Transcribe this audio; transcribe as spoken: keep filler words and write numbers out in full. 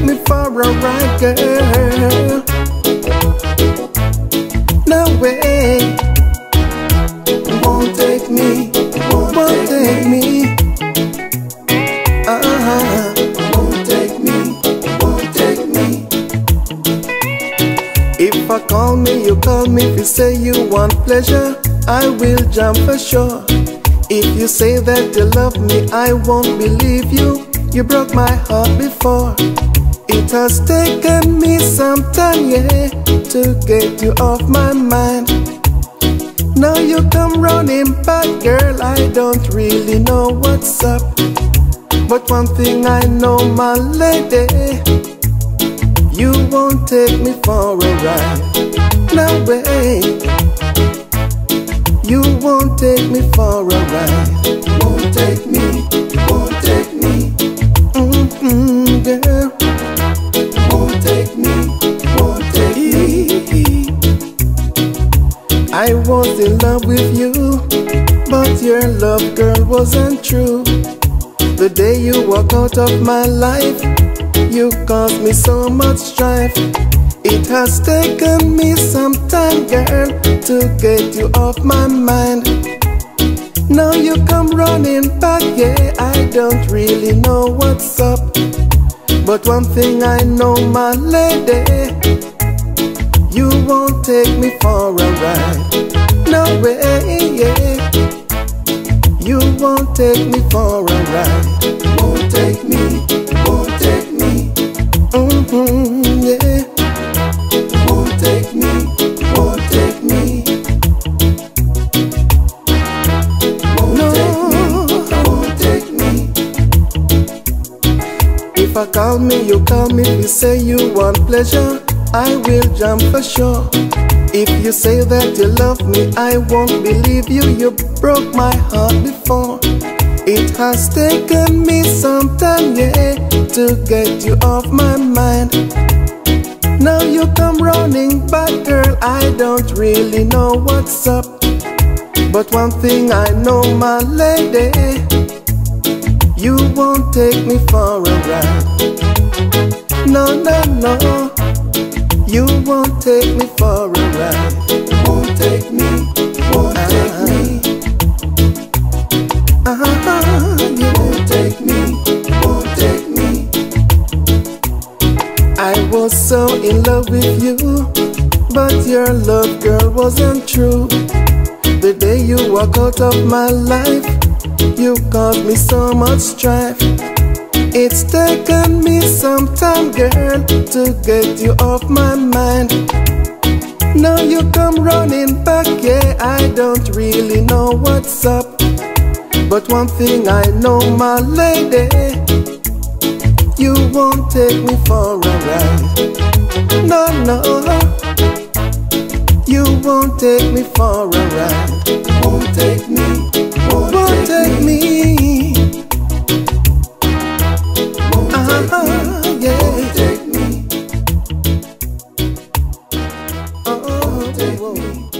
me for a ride, girl. No way. Won't take me, won't, won't take me. Uh-huh. Won't take me, won't take me. If I call me, you call me. If you say you want pleasure, I will jump for sure. If you say that you love me, I won't believe you. You broke my heart before. It has taken me some time, yeah, to get you off my mind. Now you come running back, girl, I don't really know what's up. But one thing I know, my lady, you won't take me for a ride. No way. You won't take me for a ride. Won't take me, won't take me. Mm-hmm, girl. Won't take me, won't take me. I was in love with you, but your love, girl, wasn't true. The day you walk out of my life, you caused me so much strife. It has taken me some time, girl, to get you off my mind. Now you come running back, yeah, I don't really know what's up. But one thing I know, my lady, you won't take me for a ride. No way, yeah. You won't take me for a ride. Won't take me, won't take me. Mm-hmm, yeah. Won't take me, won't take me. Won't no. take me, won't take me. If I call me, you call me. If you say you want pleasure, I will jump for sure. If you say that you love me, I won't believe you. You broke my heart before. It has taken me some time, yeah, to get you off my mind. Now you come running back, girl, I don't really know what's up. But one thing I know, my lady, you won't take me for a ride. No, no, no. You won't take me for a ride. Won't take me, won't uh-huh. take me. Uh-huh, you won't take me, won't take me. I was so in love with you, but your love, girl, wasn't true. The day you walk out of my life, you caused me so much strife. It's taken me some time, girl, to get you off my mind. Now you come running back, yeah, I don't really know what's up. But one thing I know, my lady, you won't take me for a ride. No, no, you won't take me for a ride. Won't take me, won't, won't take, take me. Uh-huh, yeah. Won't take me. Oh, won't take me.